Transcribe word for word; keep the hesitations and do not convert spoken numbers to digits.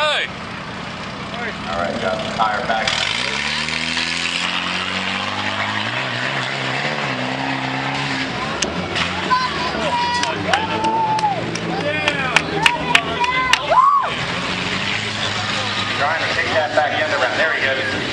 Hey. All right, got the tire back. Trying to kick that back end around. There he goes.